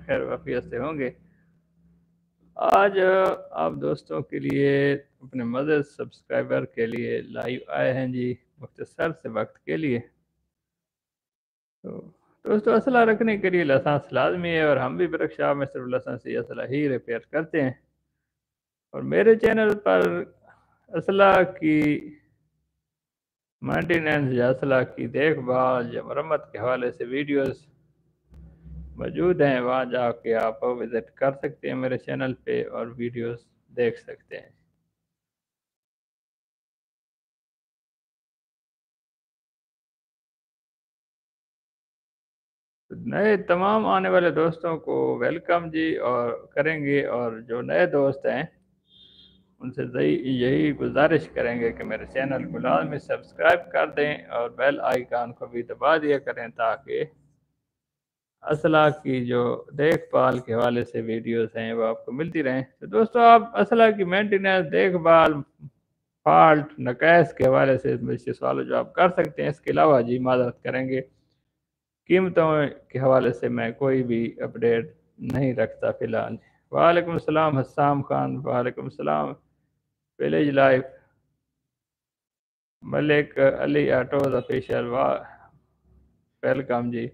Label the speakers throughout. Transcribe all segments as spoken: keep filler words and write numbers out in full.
Speaker 1: खैर वाफियत से होंगे। आज आप दोस्तों के लिए, अपने मदद सब्सक्राइबर के लिए लाइव आए हैं जी, मुख्तसर से वक्त के लिए। तो दोस्तों, असला रखने के लिए लाइसेंस लाजमी है और हम भी वर्कशॉप में सिर्फ लाइसेंस ही असला ही रिपेयर करते हैं। और मेरे चैनल पर असला की मेंटेनेंस या असला की देखभाल या मरम्मत के हवाले से वीडियोस मौजूद हैं। वहाँ जाके आप विज़िट कर सकते हैं मेरे चैनल पे और वीडियोस देख सकते हैं। नए तमाम आने वाले दोस्तों को वेलकम जी और करेंगे, और जो नए दोस्त हैं उनसे यही गुजारिश करेंगे कि मेरे चैनल को लाजमी सब्सक्राइब कर दें और बेल आइकन को भी दबा दिया करें, ताकि असला की जो देखभाल के हवाले से वीडियोस हैं वो आपको मिलती रहें। तो दोस्तों, आप असला की मेंटेनेंस, देखभाल, फॉल्ट, नक़ाइस के हवाले से मुझसे सवाल जवाब कर सकते हैं। इसके अलावा जी माज़रत करेंगे, कीमतों के हवाले से मैं कोई भी अपडेट नहीं रखता फ़िलहाल। वालेकुम सलाम हस्साम खान, वालेकुम सलाम village life, Malik Ali autos official, वाह वेलकम जी।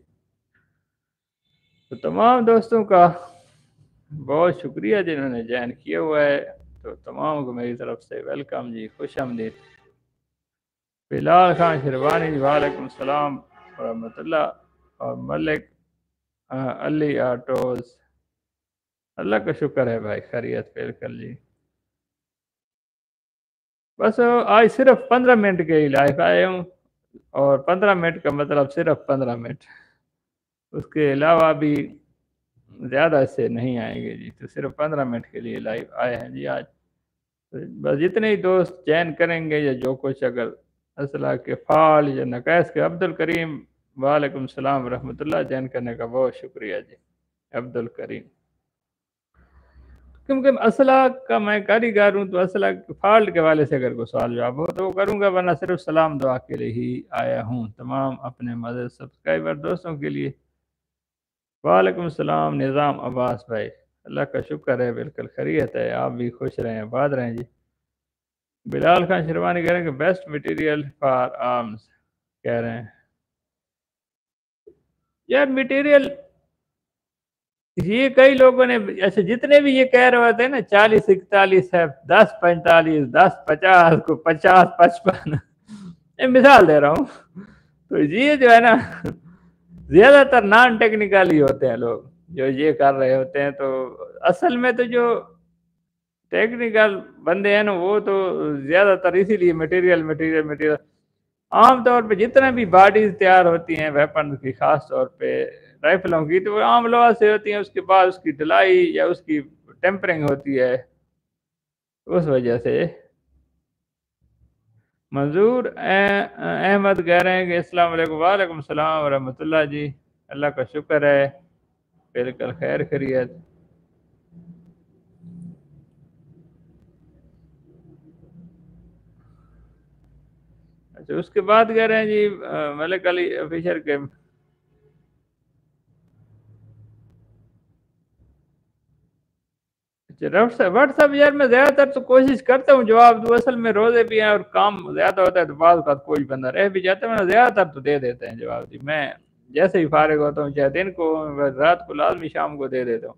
Speaker 1: तो तमाम दोस्तों का बहुत शुक्रिया जिन्होंने ज्वाइन किया हुआ है। तो तमाम को मेरी तरफ से वेलकम जी, खुश आमदीद। बिलाल खान शिरवानी, वालेकुम सलाम रहमतुल्लाह। और मलिक अली ऑटोज, अल्लाह का शुक्र है भाई, खैरियत बिल्कुल जी। बस आज सिर्फ पंद्रह मिनट के ही लाइव आए हूँ, और पंद्रह मिनट का मतलब सिर्फ पंद्रह मिनट, उसके अलावा भी ज़्यादा से नहीं आएंगे जी। तो सिर्फ पंद्रह मिनट के लिए लाइव आए हैं जी आज। तो बस जितने ही दोस्त चयन करेंगे या जो कुछ अगर असला के फाल या नक़ाइस के, अब्दुल करीम वालेकुम सलाम रहमतुल्लाह, चयन करने का बहुत शुक्रिया जी अब्दुल करीम। क्योंकि असला का मैं कारीगर हूँ, तो असला के फॉल्ट के वाले से अगर कोई सवाल जवाब हो तो वो करूँगा, वरना सिर्फ सलाम दुआ के लिए ही आया हूँ तमाम अपने मदद सब्सक्राइबर दोस्तों के लिए। वालेकुम सलाम निज़ाम अब्बास भाई, अल्लाह का शुक्र है बिल्कुल खैरियत है, आप भी खुश रहें, आबाद रहें जी। बिलाल खान शिरवानी कह रहे हैं कि बेस्ट मटेरियल फॉर आर्म्स, कह रहे हैं यार मटेरियल, ये कई लोगों ने, अच्छा जितने भी ये कह रहे होते हैं ना, चालीस इकतालीस है, दस पैंतालीस, दस पचास को पचास पचपन, मिसाल दे रहा हूँ। तो ये जो है ना, ज्यादातर नॉन टेक्निकल ही होते हैं लोग जो ये कर रहे होते हैं। तो असल में तो जो टेक्निकल बंदे हैं ना, वो तो ज्यादातर इसीलिए मटेरियल मटेरियल मटेरियल, आमतौर पे जितना भी बॉडीज तैयार होती हैं वेपन की, खास तौर पे राइफलों की, तो वो आम लोहा से होती हैं। उसके बाद उसकी ढलाई या उसकी टेम्परिंग होती है, उस वजह से। मंजूर अहमद कह रहे हैं कि अस्सलाम वालेकुम, वालेकुम सलाम रहमतुल्लाह जी, अल्लाह का शुक्र है बिल्कुल खैर खैरियत। अच्छा, उसके बाद कह रहे हैं जी मलिक अली फिशर के, व्हाट्सएप यार मैं ज़्यादातर तो कोशिश करता हूँ जवाब दूँ, असल में रोज़े भी हैं और काम ज़्यादा होता है, तो बाद का कोई बंदा रह भी जाता है, मैं ज़्यादातर तो दे देते हैं जवाब जी। मैं जैसे ही फारिग होता हूँ, चाहे दिन को, रात को, लाजमी शाम को दे देता हूँ।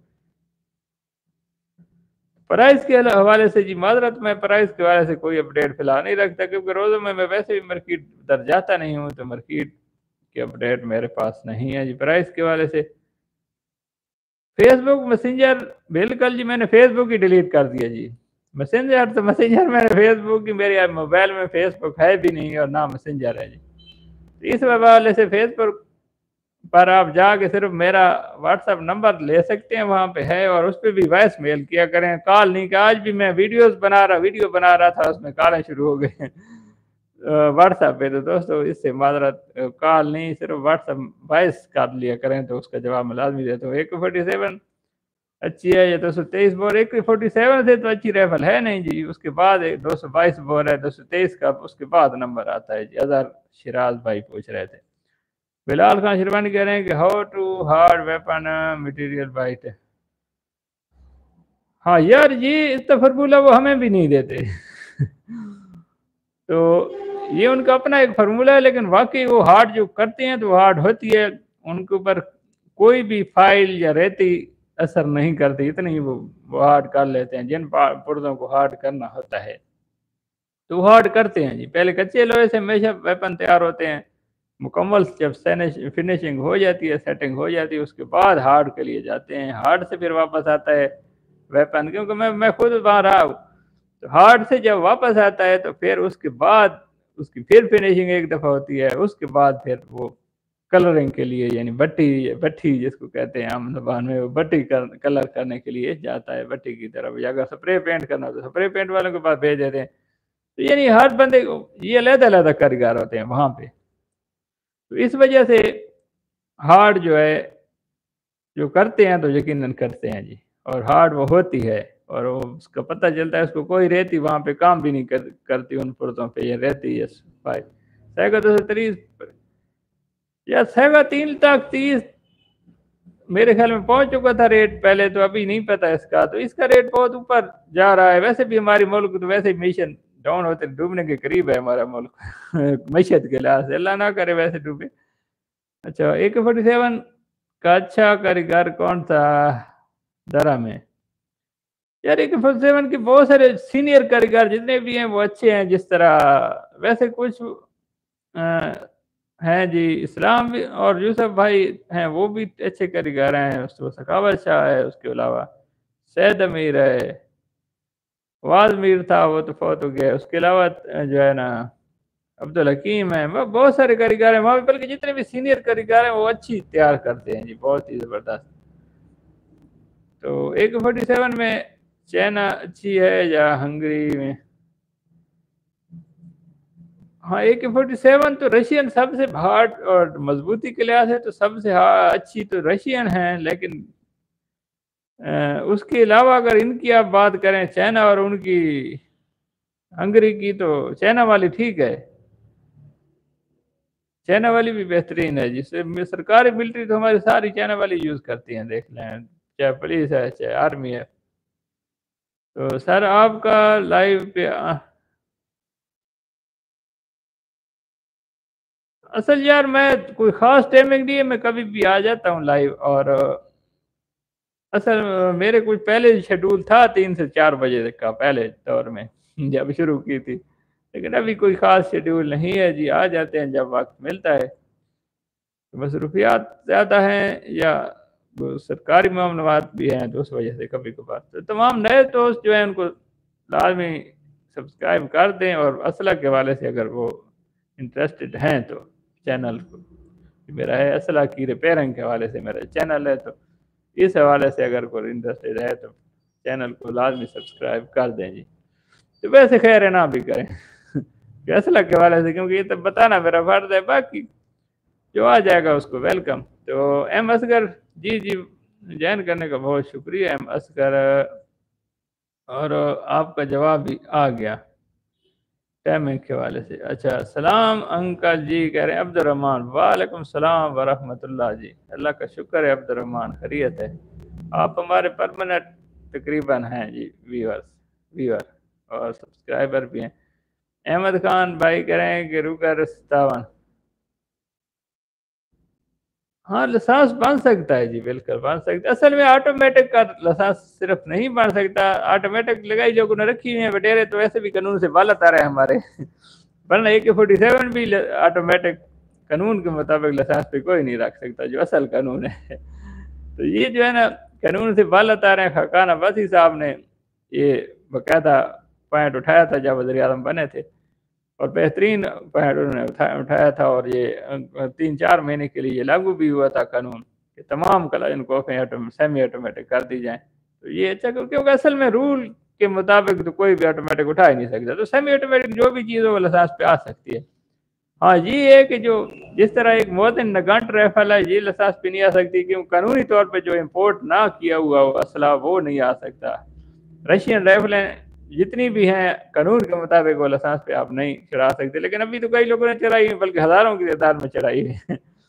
Speaker 1: प्राइस के हवाले से जी माजरत, मैं प्राइस के हवाले से कोई अपडेट फिलहाल नहीं रखता, क्योंकि रोज़ों में मैं वैसे भी मार्केट उधर जाता नहीं हूँ, तो मार्केट के अपडेट मेरे पास नहीं है जी। प्राइस के हवाले से फेसबुक मैसेंजर, बिल्कुल जी, मैंने फेसबुक ही डिलीट कर दिया जी। मैसेंजर तो मैसेंजर मैंने फेसबुक की, मेरे मोबाइल में फेसबुक है भी नहीं और ना मैसेंजर है जी। तो इस हवाले से फेसबुक पर आप जाके सिर्फ मेरा व्हाट्सएप नंबर ले सकते हैं, वहाँ पे है, और उस पर भी वॉइस मेल किया करें, कॉल नहीं। कि आज भी मैं वीडियोस बना रहा वीडियो बना रहा था, उसमें कॉलें शुरू हो गई व्हाट्सएप पे। तो दोस्तों, इससे माजरत, कॉल नहीं, सिर्फ व्हाट्सएप वॉइस कर लिया करें, तो उसका जवाब मैं लाजमी देता हूँ। एक फोर्टी सेवन अच्छी है, ये दो सौ तेईस बोर, एक फोर्टी सेवन से तो अच्छी राइफल है नहीं जी। उसके बाद दो सौ बाईस बोर है, दो सौ तेईस का उसके बाद नंबर आता है जी। अजहर शिराज भाई पूछ रहे थे। बिलाल खान शिरवानी कह रहे हैं कि how to hard weapon material bite. हाँ यार, ये इसका फार्मूला वो हमें भी नहीं देते तो ये उनका अपना एक फार्मूला है, लेकिन वाकई वो हार्ड जो करते हैं तो वो हार्ड होती है, उनके ऊपर कोई भी फाइल या रेती असर नहीं करती, इतनी वो, वो हार्ड कर लेते हैं। जिन पुर्जों को हार्ड करना होता है तो हार्ड करते हैं जी। पहले कच्चे लोहे से हमेशा वेपन तैयार होते हैं, मुकम्मल जब फिनिशिंग हो जाती है, सेटिंग हो जाती है, उसके बाद हार्ड के लिए जाते हैं। हार्ड से फिर वापस आता है वेपन, क्योंकि मैं मैं खुद वहाँ रहा हूँ। तो हार्ड से जब वापस आता है तो फिर उसके बाद उसकी फिर फिनिशिंग एक दफ़ा होती है, उसके बाद फिर वो कलरिंग के लिए, यानी बट्टी बट्टी जिसको कहते हैं आम ज़बान में, वो बट्टी कर, कलर करने के लिए जाता है बट्टी की तरफ, या अगर स्प्रे पेंट करना हो तो स्प्रे पेंट वालों के पास भेज देते हैं। तो यानी हर बंदे को ये अलग-अलग कारीगर होते हैं वहाँ पे। तो इस वजह से हार्ड जो है, जो करते हैं तो यकीनन करते हैं जी, और हार्ड वो होती है, और वो उसका पता चलता है। उसको कोई रेती वहाँ पे काम भी नहीं कर, करती उन पुर्जों पे, ये रहती है सफाई। सैगा दो सौ तीस या सैगा तीन तक तीस मेरे ख्याल में पहुंच चुका था रेट पहले, तो अभी नहीं पता इसका। तो इसका रेट बहुत ऊपर जा रहा है। वैसे भी हमारी मुल्क तो वैसे ही मिशन डाउन होते डूबने के करीब है हमारा मुल्क मीशत के लिहाज से, अल्लाह ना करे वैसे डूबे। अच्छा, ए के फोर्टी सेवन का अच्छा कारीगर कौन था दरा में? यार ए के फोर्टी सेवन के बहुत सारे सीनियर कारीगर जितने भी हैं वो अच्छे हैं। जिस तरह वैसे कुछ अ, हैं जी, इस्लाम भी और यूसुफ भाई हैं, वो भी अच्छे कारीगर हैं। उसको सखावत शाह है, उसके अलावा सैयद अमीर है, वाज मीर था, वो तो फौत हो गया। उसके अलावा अ, जो है ना अब्दुल हकीम है, वो बहुत सारे कारीगर हैं वहाँ पे, बल्कि जितने भी सीनियर कारीगर हैं वो अच्छी तैयार करते हैं जी, बहुत ही ज़बरदस्त। तो ए के फोर्टी सेवन में चाइना अच्छी है या हंगरी में? हाँ, ए के फोर्टी सेवन तो रशियन सबसे हार्ड और मजबूती के लिहाज से तो सबसे हाँ अच्छी तो रशियन है, लेकिन अ, उसके अलावा अगर इनकी आप बात करें चाइना और उनकी हंगरी की, तो चाइना वाली ठीक है, चाइना वाली भी बेहतरीन है। जिससे सरकारी मिलिट्री तो हमारी सारी चाइना वाली यूज़ करती हैं, देख लें, चाहे पुलिस है चाहे आर्मी है। तो सर आपका लाइव पे आ, असल यार मैं कोई ख़ास टाइमिंग नहीं है, मैं कभी भी आ जाता हूँ लाइव। और असल मेरे कुछ पहले शेड्यूल था तीन से चार बजे तक का, पहले दौर में जब शुरू की थी, लेकिन अभी कोई ख़ास शेड्यूल नहीं है जी, आ जाते हैं जब वक़्त मिलता है। मसरूफियात ज़्यादा हैं या वो सरकारी मामलात भी हैं, तो उस वजह से कभी-कभार। तो तमाम नए दोस्त जो हैं उनको लाज़मी सब्सक्राइब कर दें, और असला के हवाले से अगर वो इंटरेस्टेड हैं तो चैनल को, मेरा है असला की रिपेयरिंग के हवाले से मेरा चैनल है, तो इस हवाले से अगर कोई इंटरेस्टेड है तो चैनल को लाज़मी सब्सक्राइब कर दें जी। तो वैसे खैर है ना भी करें कि असला के हवाले से, क्योंकि ये तो बताना मेरा फ़र्ज़ है, बाकी जो आ जाएगा उसको वेलकम। तो एम असगर जी जी ज्वाइन करने का बहुत शुक्रिया एम असगर, और आपका जवाब भी आ गया टाइमिंग के हवाले से। अच्छा, सलाम अंकल जी कह रहे हैं अब्दुर्रहमान, वालेकुम सलाम वरहमतुल्लाह जी। अल्लाह का शुक्र है अब्दुर्रहमान, खैरियत है। आप हमारे परमानेंट तकरीबन हैं जी, व्यूअर्स व्यूअर और सब्सक्राइबर भी हैं। अहमद खान भाई कह रहे हैं कि रुकर सत्तावन, हाँ, लाइसेंस बन सकता है जी, बिल्कुल बन सकता है। असल में ऑटोमेटिक का लाइसेंस सिर्फ नहीं बन सकता, ऑटोमेटिक लगाई जो ने रखी हुई है बटेरे, तो वैसे भी कानून से बालत आ रहे हैं हमारे वरना ए के फोर्टी सेवन भी ऑटोमेटिक कानून के मुताबिक लाइसेंस पे कोई नहीं रख सकता, जो असल कानून है तो ये जो है ना कानून से बालत आ रहे हैं। खाकान अब्बासी साहब ने ये बाकायदा पॉइंट उठाया था जब वज़ीर आज़म बने थे, और बेहतरीन पॉइंट उन्होंने उठाया उठाया था, और ये तीन चार महीने के लिए ये लागू भी हुआ था कानून कि तमाम कलाइन कोफ़ें सेमी ऑटोमेटिक कर दी जाएँ। तो ये अच्छा, क्योंकि असल में रूल के मुताबिक तो कोई भी ऑटोमेटिक उठा ही नहीं सकता, तो सेमी ऑटोमेटिक जो भी चीज़ हो वो लाइसेंस पे आ सकती है। हाँ, ये है कि जो जिस तरह एक मुअद्दिन नगान राइफल है, ये लाइसेंस पे नहीं आ सकती, क्योंकि कानूनी तौर पे जो इम्पोर्ट ना किया हुआ वो असला वो नहीं आ सकता। रशियन राइफलें जितनी भी हैं कानून के मुताबिक वो लाइसेंस पे आप नहीं चढ़ा सकते, लेकिन अभी तो कई लोगों ने चढ़ाई है, बल्कि हज़ारों की तादाद में चढ़ाई है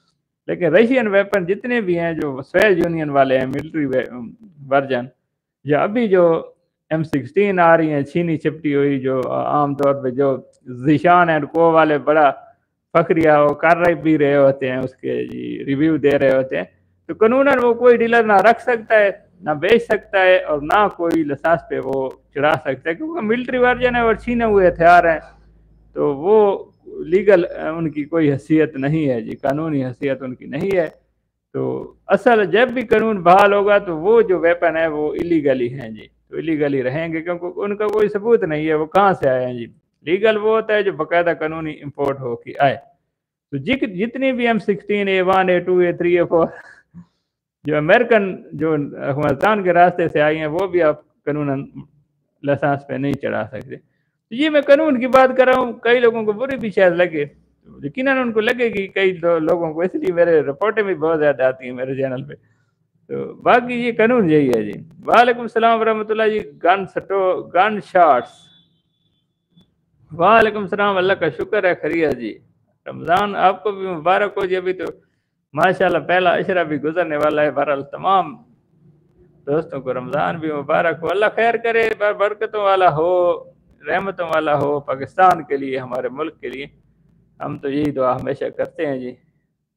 Speaker 1: लेकिन रशियन वेपन जितने भी हैं जो सोवियत यूनियन वाले हैं मिलिट्री वर्जन, या अभी जो एम सिक्सटीन आ रही हैं छीनी छिपटी हुई, जो आमतौर पे जो जीशान एंड को वाले बड़ा फखरिया वो कर रहे भी रहे होते हैं, उसके जी रिव्यू दे रहे होते हैं, तो कानूनन वो कोई डीलर ना रख सकता है, ना बेच सकता है, और ना कोई लाइसेंस पे वो चढ़ा सकता है, क्योंकि मिलिट्री वर्जन है और छीने हुए हथियार हैं, तो वो लीगल उनकी कोई हैसियत नहीं है जी, कानूनी हैसियत उनकी नहीं है। तो असल जब भी कानून बहाल होगा तो वो जो वेपन है वो इलीगली हैं जी, तो इलीगली रहेंगे, क्योंकि उनका कोई सबूत नहीं है वो कहाँ से आए हैं जी। लीगल वो होता है जो बाकायदा कानूनी इम्पोर्ट हो के आए। तो जिक जितनी भी M sixteen A one A two A three A four जो अमेरिकन जो अफगानिस्तान के रास्ते से आई हैं, वो भी आप कानूनन लाइसेंस पे नहीं चढ़ा सकते। तो ये मैं कानून की बात कर रहा हूँ, कई लोगों को बुरी भी शायद लगे, यकीनन उनको लगेगी कई लो, लोगों को, इसलिए मेरे रिपोर्टें भी बहुत ज़्यादा आती हैं मेरे चैनल पे। तो बाकी ये कानून यही है जी। वालेकुम सलाम वरहमतुल्लाह जी। गन सटो गन शॉट्स। वालेकुम सलाम, अल्लाह का शुक्र है, खैरियत जी। रमज़ान आपको भी मुबारक हो जी। अभी तो माशाल्लाह पहला अशरा भी गुजरने वाला है। बहरहाल तमाम दोस्तों को रमज़ान भी मुबारक हो, अल्लाह खैर करे, बरकतों वाला हो, रहमतों वाला हो पाकिस्तान के लिए, हमारे मुल्क के लिए। हम तो यही दुआ हमेशा करते हैं जी।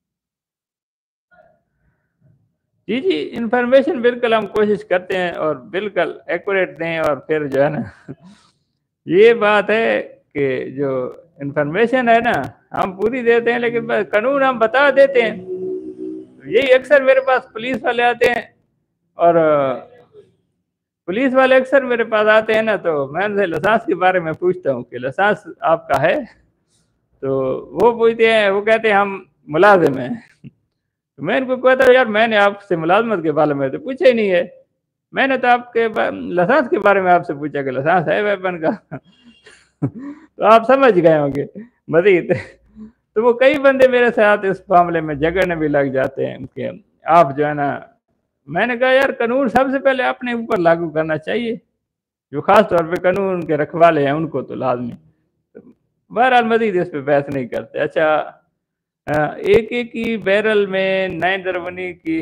Speaker 1: जी, जी, इन्फॉर्मेशन बिल्कुल हम कोशिश करते हैं और बिल्कुल एक्यूरेट दें, और फिर जो है ना ये बात है कि जो इन्फॉर्मेशन है ना हम पूरी देते हैं, लेकिन बस कानून हम बता देते हैं। यही अक्सर मेरे पास पुलिस वाले आते हैं, और पुलिस वाले अक्सर मेरे पास आते हैं ना, तो मैं उनसे लाइसेंस के बारे में पूछता हूँ कि लाइसेंस आपका है? तो वो पूछते हैं, वो कहते हैं हम मुलाजिम हैं। तो मैं इनको कहता हूँ यार मैंने आपसे मुलाजमत के बारे में तो पूछा ही नहीं है, मैंने तो आपके लाइसेंस के बारे में आपसे पूछा कि लाइसेंस है वेपन का। तो आप समझ गए होंगे मजीद। तो वो कई बंदे मेरे साथ इस मामले में झगड़ने भी लग जाते हैं कि आप जो है ना, मैंने कहा यार कानून सबसे पहले अपने ऊपर लागू करना चाहिए, जो खास तौर पे कानून के रखवाले हैं उनको तो लाजमी। तो बहरहाल मजीद इस पे बहस नहीं करते। अच्छा, एक एक की बैरल में नए दरवनी की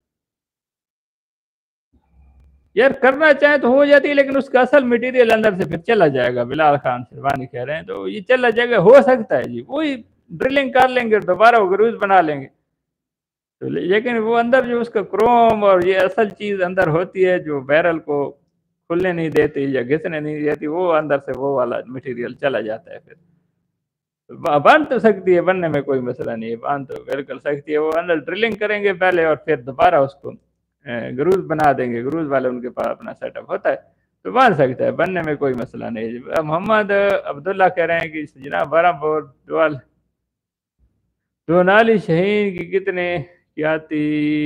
Speaker 1: यार करना चाहे तो हो जाती है, लेकिन उसका असल मटेरियल अंदर से फिर चला जाएगा। बिलाल खान शेरवानी कह रहे हैं, तो ये चला जाएगा, हो सकता है जी, वही ड्रिलिंग कर लेंगे, दोबारा वो ग्रूज बना लेंगे। तो लेकिन वो अंदर जो उसका क्रोम और ये असल चीज़ अंदर होती है जो बैरल को खुलने नहीं देती या घिसने नहीं देती, वो अंदर से वो वाला मटेरियल चला जाता है। फिर बन तो सकती है, बनने में कोई मसला नहीं है, बन तो बिल्कुल सकती है। वो अंदर ड्रिलिंग करेंगे पहले और फिर दोबारा उसको ग्रूज बना देंगे, ग्रूज वाले उनके पास अपना सेटअप होता है, तो बन सकता है, बनने में कोई मसला नहीं है। मोहम्मद अब्दुल्ला कह रहे हैं कि जनाब बराबर डोल दोनाली शहीन की कितने की आती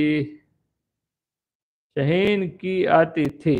Speaker 1: शहीन की आती थी?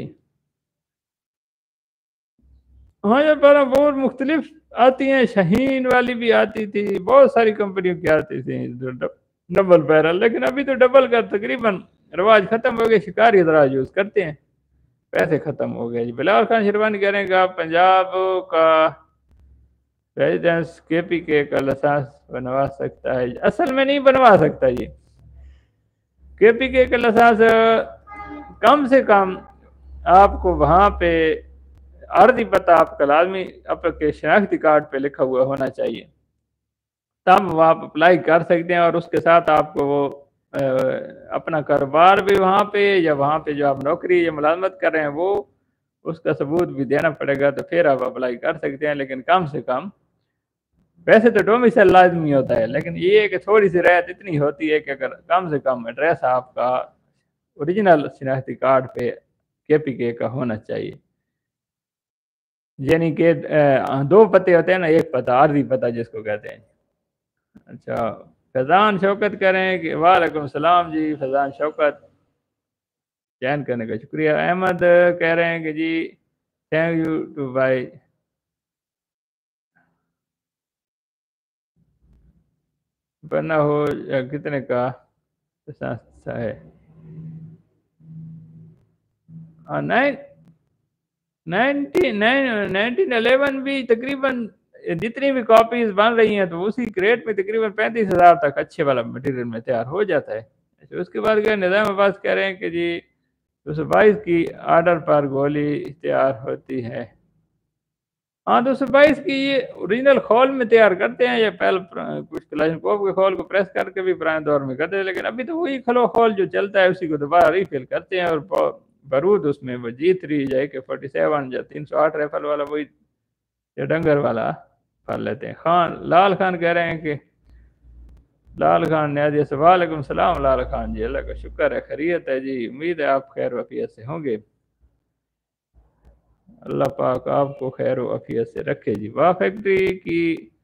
Speaker 1: हाँ यार बारह बहुत मुख्तलिफ आती हैं, शहीन वाली भी आती थी, बहुत सारी कंपनियों की आती थी डबल बैरल, लेकिन अभी तो डबल का तकरीबन रवाज खत्म हो गया, शिकारी हजरा यूज करते हैं, पैसे खत्म हो गए जी। बिलाल खान शेरवानी कह रहे हैं कि आप पंजाब का रेजिडेंस के पी के का लाइसेंस बनवा सकता है? असल में नहीं बनवा सकता जी, के पी के का लाइसेंस कम से कम आपको वहाँ पे अर्जी पता आपका लाजमी आपके शनाख्ती कार्ड पे लिखा हुआ होना चाहिए, तब वो आप अप्लाई कर सकते हैं, और उसके साथ आपको वो आ, अपना कारोबार भी वहाँ पे या वहाँ पे जो आप नौकरी या मुलाजमत कर रहे हैं वो उसका सबूत भी देना पड़ेगा, तो फिर आप अप्लाई कर सकते हैं। लेकिन कम से कम वैसे तो डोमिसाइल लाजमी होता है, लेकिन ये है कि थोड़ी सी राहत इतनी होती है कि अगर कम से कम एड्रेस आपका ओरिजिनल शनाख्ती कार्ड पे के पी के का होना चाहिए, यानी कि दो पते होते हैं ना, एक पता आर्जी पता जिसको कहते हैं। अच्छा, फैज़ान शौकत कह रहे हैं कि वालेकुम सलाम जी। फैज़ान शौकत चैन करने का शुक्रिया। अहमद कह रहे हैं कि जी थैंक यू टू भाई बना हो या कितने का अच्छा है। हाँ nine nineteen nine nineteen eleven भी तकरीबन जितनी भी कॉपीज बन रही हैं तो उसी रेट में तकरीबन पैंतीस हज़ार तक अच्छे वाला मटेरियल में तैयार हो जाता है। अच्छा, उसके बाद क्या निज़ाम अब्बास कह रहे हैं कि जी दो सौ बाईस की आर्डर पर गोली तैयार होती है। हाँ, दो सौ बाईस की ये ओरिजिनल खोल में तैयार करते हैं या पहले कुछ कलाशनकोव के खोल को प्रेस करके भी पुराने दौर में करते हैं, लेकिन अभी तो वही खलो खोल जो चलता है उसी को दोबारा रिफिल करते हैं और बारूद उसमें वो जी थ्री या ए के फोर्टी सेवन या तीन सौ आठ राइफल वाला वही या डंगर वाला भर लेते हैं। खान लाल खान कह रहे हैं कि लाल खान ने आज वालेकुम सलाम लाल खान जी, अल्लाह का शुक्र है, खैरियत है जी, उम्मीद है आप खैर वफियत से होंगे। अल्लाह पाक आपको खैर वफियत से रखे जी। वाह फैक्ट्री की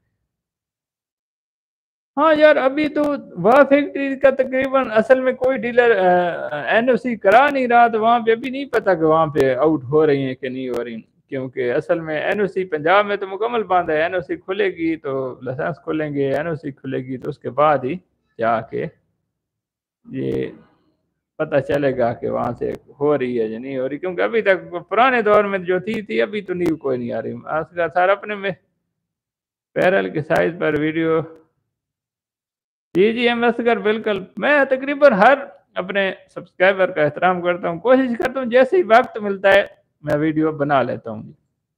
Speaker 1: हाँ यार, अभी तो वाह फैक्ट्री का तकरीबन असल में कोई डीलर एनओसी करा नहीं रहा, तो वहाँ पे अभी नहीं पता कि वहाँ पे आउट हो रही हैं कि नहीं हो रही, क्योंकि असल में एनओसी पंजाब में तो मुकम्मल बंद है। एनओसी खुलेगी तो लाइसेंस खोलेंगे, एनओसी खुलेगी तो उसके बाद ही जाके ये पता चलेगा कि वहाँ से हो रही है या नहीं हो रही, क्योंकि अभी तक पुराने दौर में जो थी थी अभी तो न्यू कोई नहीं आ रही। आज सारा अपने में पैरल के साइज पर वीडियो जी जी एम असगर बिल्कुल, मैं तकरीबन हर अपने सब्सक्राइबर का एहतराम करता हूँ, कोशिश करता हूँ जैसे ही वक्त मिलता है मैं वीडियो बना लेता हूँ।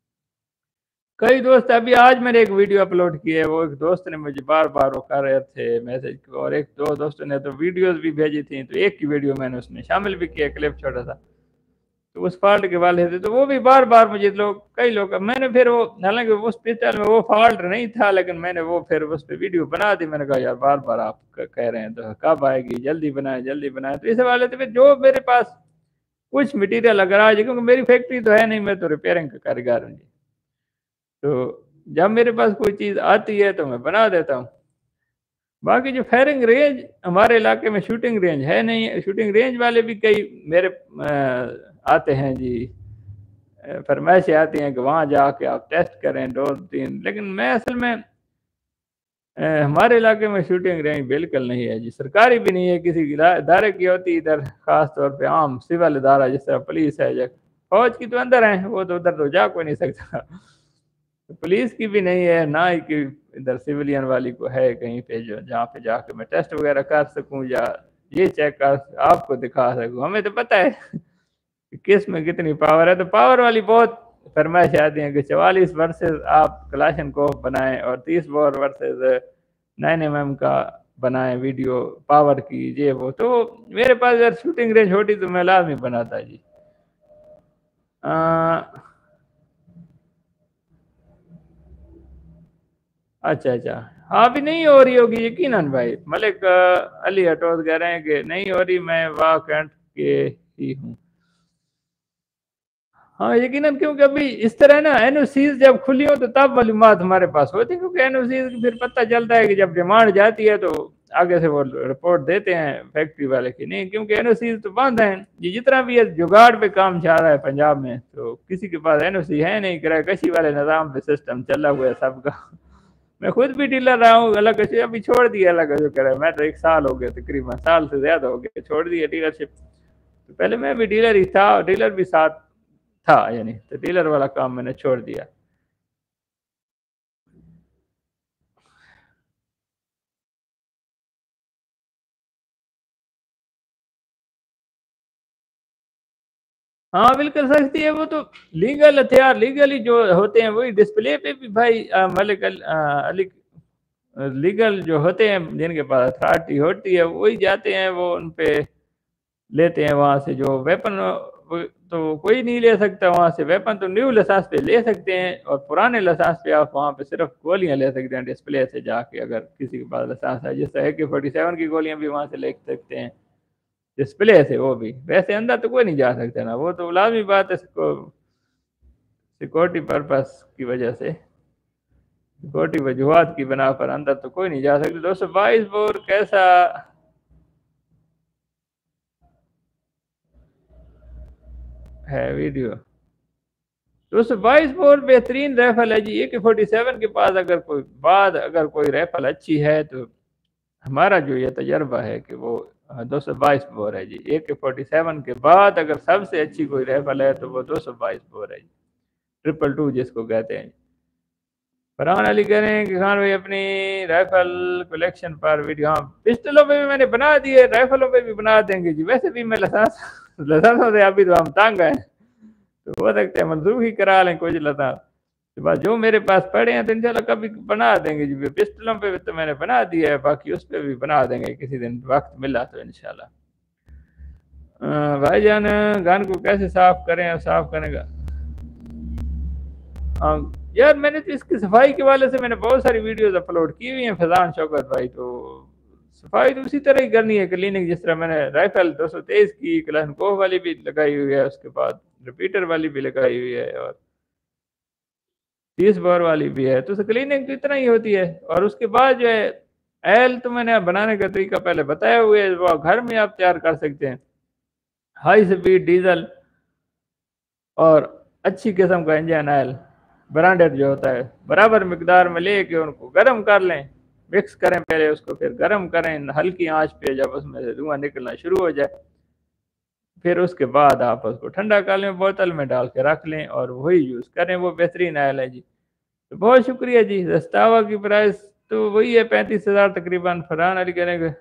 Speaker 1: कई दोस्त अभी आज मैंने एक वीडियो अपलोड की है, वो एक दोस्त ने मुझे बार बार वो कर रहे थे मैसेज, और एक दो दोस्तों ने तो वीडियोस भी भेजी थी, तो एक की वीडियो मैंने उसमें शामिल भी किया, क्लिप छोटा सा, तो उस फॉल्ट के वाले थे, तो वो भी बार बार मुझे लोग कई लोग मैंने फिर वो हालांकि उस पिक्चर में वो फॉल्ट नहीं था, लेकिन मैंने वो फिर उस पर वीडियो बना दी। मैंने कहा यार बार बार आप कह रहे हैं तो कब आएगी, जल्दी बनाए जल्दी बनाए, तो इस वाले तो फिर जो मेरे पास कुछ मटीरियल अगर आ जाए, क्योंकि मेरी फैक्ट्री तो है नहीं, मैं तो रिपेयरिंग का कारीगर हूँ जी, तो जब मेरे पास कोई चीज़ आती है तो मैं बना देता हूँ। बाकी जो फायरिंग रेंज हमारे इलाके में शूटिंग रेंज है नहीं, शूटिंग रेंज वाले भी कई मेरे आ, आते हैं जी, फरमाइशें आती हैं कि वहाँ जाके आप टेस्ट करें दो तीन, लेकिन मैं असल में आ, हमारे इलाके में शूटिंग रेंज बिल्कुल नहीं है जी, सरकारी भी नहीं है, किसी इदारे की होती इधर, ख़ास तौर पे आम सिविल इदारा जिस तरह पुलिस है या फौज की तो अंदर है, वो तो उधर तो जा कोई नहीं सकता, तो पुलिस की भी नहीं है ना ही कि इधर सिविलियन वाली को है कहीं पे जो जहाँ पे जाके मैं टेस्ट वगैरह कर सकूँ या ये चेक कर आपको दिखा सकूँ। हमें तो पता है कि किस में कितनी पावर है, तो पावर वाली बहुत फरमाइश आती है कि चवालीस वर्सेस आप कलाशनकोव बनाएं और तीस bore versus nine M M का बनाएं वीडियो पावर की, ये वो, तो मेरे पास अगर शूटिंग रेंज होती तो मैं लाजमी बनाता जी। आ, अच्छा अच्छा, हाँ अभी नहीं हो रही होगी यकीनन भाई, मलिक अली हटोज कह रहे हैं कि नहीं हो रही, मैं वाह कैंट के ही हूँ। हाँ यकीनन, क्योंकि अभी इस तरह ना एनओसीज जब खुली हो तो तब मालूमात हमारे पास होती है, क्योंकि एनओसीज फिर पता चलता है कि जब डिमांड जाती है तो आगे से वो रिपोर्ट देते हैं फैक्ट्री वाले की नहीं, क्योंकि एनओसीज तो बंद हैं। ये जितना भी है जुगाड़ पे काम चल रहा है पंजाब में, तो किसी के पास एनओसी है नहीं, किराए कशी वाले निज़ाम पे सिस्टम चला हुआ है सबका। मैं खुद भी डीलर रहा हूँ अलग, अभी छोड़ दिया अलग जो करे, मैं तो एक साल हो गया, तकरीबन साल से ज़्यादा हो गया छोड़ दिया डीलरशिप। तो पहले मैं भी डीलर ही था, डीलर भी साथ था यानी, तो डीलर वाला काम मैंने छोड़ दिया। हाँ बिल्कुल सस्ती है, वो तो लीगल हथियार लीगली जो होते हैं वही डिस्प्ले पे भी भाई आ, मलिक अल, आ, अली लीगल जो होते हैं जिनके पास अथॉरिटी होती है वही जाते हैं, वो उन पे लेते हैं वहाँ से जो वेपन, तो कोई नहीं ले सकता वहाँ से वेपन, तो न्यू लाइसेंस पे ले सकते हैं, और पुराने लाइसेंस पे आप वहाँ पे सिर्फ गोलियाँ ले सकते हैं डिस्प्ले से जाके, अगर किसी के पास लाइसेंस है, जैसे ए के फोर्टी सेवन की गोलियाँ भी वहाँ से ले सकते हैं डिस्प्ले से, वो भी, वैसे अंदर तो कोई नहीं जा सकता ना, वो तो लाजमी बात है सिक्योरिटी पर्पस की वजह से, सिक्योरिटी वजूहत की बना पर अंदर तो कोई नहीं जा सकता। दो सौ बाईस बोर कैसा है वीडियो, दो सौ बाईस बोर बेहतरीन राइफल है जी, ए के फोर्टी सेवन के पास अगर कोई बाद अगर कोई राइफल अच्छी है तो हमारा जो ये तजर्बा है कि वो दो सौ बाईस बोर है जी, ए के फोर्टी सेवन के बाद अगर सबसे अच्छी कोई राइफल है तो वो दो सौ बाईस बोर है जी, ट्रिपल टू जिसको कहते हैं। फरहान अली कह रहे हैं कि खान भाई अपनी राइफल कलेक्शन पर वीडियो, हाँ पिस्टलों पे भी मैंने बना दिए, राइफलों पे भी बना देंगे जी। वैसे भी मैं लसास लसासों से अभी तो हम तंग हैं, तो हो सकते हैं मनसूखी करा लें कुछ लसास के बाद, जो मेरे पास पड़े हैं तो इंशाल्लाह कभी बना देंगे जी। पिस्टलों पे तो मैंने बना दिया है, बाकी उस पर भी बना देंगे किसी दिन वक्त मिला तो इंशाल्लाह। भाईजान गन को कैसे साफ करें और साफ करने का, हाँ यार मैंने तो इसकी सफाई के वाले से मैंने बहुत सारी वीडियोस अपलोड की हुई हैं फैजान शौकत भाई, तो सफाई तो उसी तरह ही करनी है क्लीनिंग जिस तरह मैंने राइफल दो सौ तेईस की क्लासनकोव वाली भी लगाई हुई है, उसके बाद रिपीटर वाली भी लगाई हुई है और तीस बोर वाली भी है, तो क्लीनिंग तो इतना ही होती है। और उसके बाद जो है एल तो मैंने बनाने का तरीका पहले बताया हुआ है, वो घर में आप तैयार कर सकते हैं। हाई स्पीड डीजल और अच्छी किस्म का इंजन ऑयल ब्रांडेड जो होता है, बराबर मिकदार में लेके उनको गर्म कर लें, मिक्स करें पहले उसको, फिर गर्म करें हल्की आंच पे, जब उसमें से धुआं निकलना शुरू हो जाए फिर उसके बाद आप उसको ठंडा कर लें, बोतल में डाल के रख लें और वही यूज़ करें, वो बेहतरीन ऑयल है जी। तो बहुत शुक्रिया जी। दस्तावा की प्राइस तो वही है पैंतीस हज़ार तकरीबन। फरहान अली करेंगे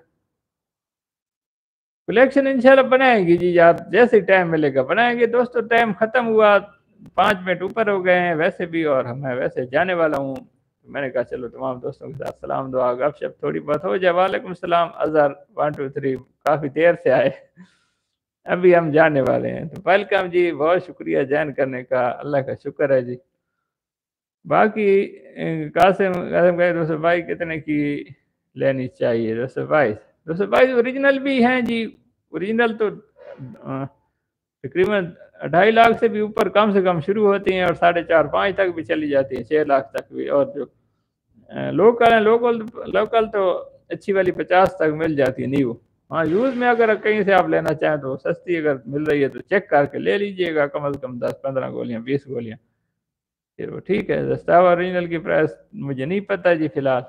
Speaker 1: कलेक्शन इंशाल्लाह बनाएंगे जी, आप जैसे टाइम मिलेगा बनाएंगे। दोस्तों टाइम ख़त्म हुआ, पाँच मिनट ऊपर हो गए हैं वैसे भी, और मैं वैसे जाने वाला हूँ, तो मैंने कहा चलो तमाम दोस्तों के साथ सलाम दुआ गपशप थोड़ी बहुत हो जाए। वालेकुम सलाम अजहर वन टू थ्री, काफ़ी देर से आए, अभी हम जाने वाले हैं, तो वेलकम जी, बहुत शुक्रिया ज्वाइन करने का, अल्लाह का शुक्र है जी। बाकी कासिम कासिम भाई दो सौ बाईस कितने की लेनी चाहिए? दो सौ बाईस दो सौ बाईस ओरिजिनल भी हैं जी, ओरिजिनल तो तकरीबन ढाई लाख से भी ऊपर कम से कम शुरू होती हैं और साढ़े चार पाँच तक भी चली जाती हैं, छः लाख तक भी। और जो लोकल है लोकल लोकल तो अच्छी वाली पचास तक मिल जाती है न्यू। हाँ यूज़ में अगर कहीं से आप लेना चाहें तो सस्ती अगर मिल रही है तो चेक करके ले लीजिएगा, कम अज़ कम दस पंद्रह गोलियाँ बीस गोलियाँ, फिर वो ठीक है। दस्तावा ओरिजिनल की प्राइस मुझे नहीं पता जी फ़िलहाल।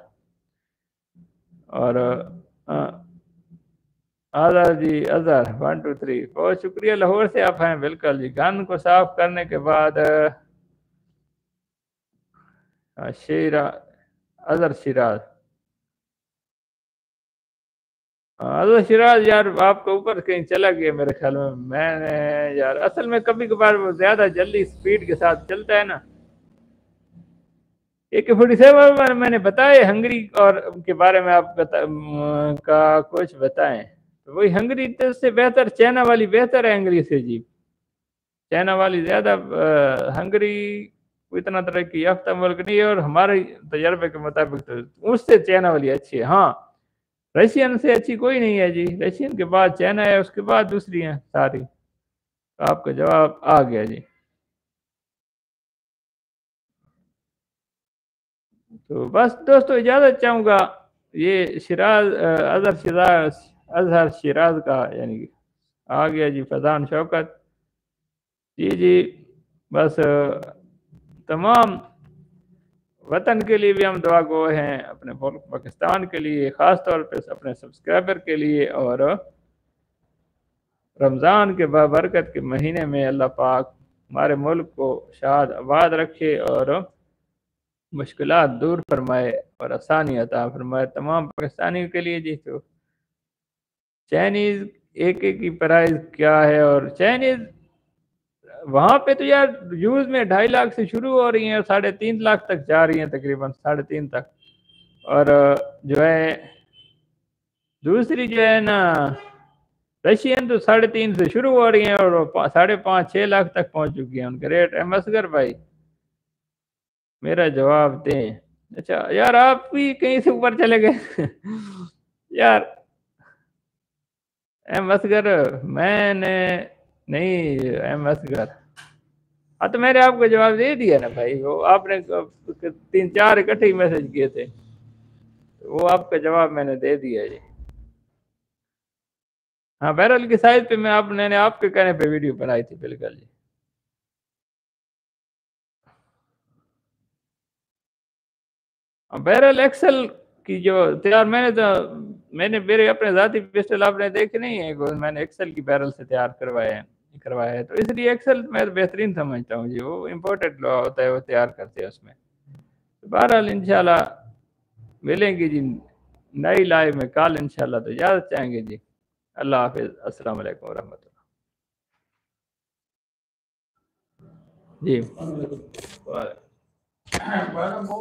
Speaker 1: और Azhar ji Azhar one two three बहुत शुक्रिया, लाहौर से आप हैं, बिल्कुल जी। गन को साफ़ करने के बाद शेरा अज़हर शिराज अज़हर शिराज यार आपका ऊपर कहीं चला गया मेरे ख्याल में। मैंने यार असल में कभी कभार वो ज़्यादा जल्दी स्पीड के साथ चलता है ना। ए के फोर्टी सेवन मैंने बताए हंगरी और के बारे में आप बता का कुछ बताएं, तो वही हंगरी तो उससे बेहतर चाइना वाली बेहतर है हंगरी से जी। चाइना वाली ज़्यादा हंगरी इतना तरक्की याफ्ता मुल्क नहीं है और हमारे तजर्बे के मुताबिक तो उससे चाइना वाली अच्छी है। हाँ रशियन से अच्छी कोई नहीं है जी, रशियन के बाद चाइना है, उसके बाद दूसरी हैं सारी। तो आपका जवाब आ गया जी। तो बस दोस्तों इजाज़त चाहूँगा, ये शिराज अज़हर शिराज अज़हर शिराज का यानी कि आ गया जी फैज़ान शौकत जी जी। बस तमाम वतन के लिए भी हम दुआ गो हैं, अपने मुल्क पाकिस्तान के लिए ख़ास तौर पे अपने सब्सक्राइबर के लिए, और रमज़ान के बाबरकत के महीने में अल्लाह पाक हमारे मुल्क को शाद आबाद रखे और मुश्किलात दूर फरमाए और आसानी अता फरमाए तमाम पाकिस्तानियों के लिए जी। तो चाइनीज़ एक एक की प्राइस क्या है? और चाइनीज़ वहाँ पे तो यार यूज़ में ढाई लाख से शुरू हो रही हैं और साढ़े तीन लाख तक जा रही हैं, तकरीबन साढ़े तीन तक। और जो है दूसरी जो है ना रशियन तो साढ़े तीन से शुरू हो रही हैं और साढ़े पाँच छः लाख तक पहुँच चुकी हैं उनके रेट। एम असगर भाई मेरा जवाब दें। अच्छा यार आप भी कहीं से ऊपर चले गए यार एम असगर मैंने नहीं एम असगर, हाँ तो मैंने आपको जवाब दे दिया ना भाई, वो आपने तीन चार इकट्ठे ही मैसेज किए थे, वो आपका जवाब मैंने दे दिया जी। हाँ बैरल की साइज पे मैं आप मैंने आपके कहने पे वीडियो बनाई थी, बिल्कुल जी। बैरल एक्सल की जो तैयार मैंने तो मैंने मेरे अपने ज़ाती पिस्टल आपने देखे नहीं है, मैंने एक्सल की बैरल से तैयार करवाए हैं करवाया है, तो इसलिए एक्सल मैं बेहतरीन समझता हूँ जी। वो इम्पोर्टेड होता है, वो तैयार करते हैं उसमें। बहरहाल इंशाल्लाह मिलेंगे जी नई लाइव में कल इंशाल्लाह, तो इजाज़त चाहेंगे जी। अल्लाह हाफ़िज़। अस्सलाम वालेकुम वरहमतुल्लाह। जी।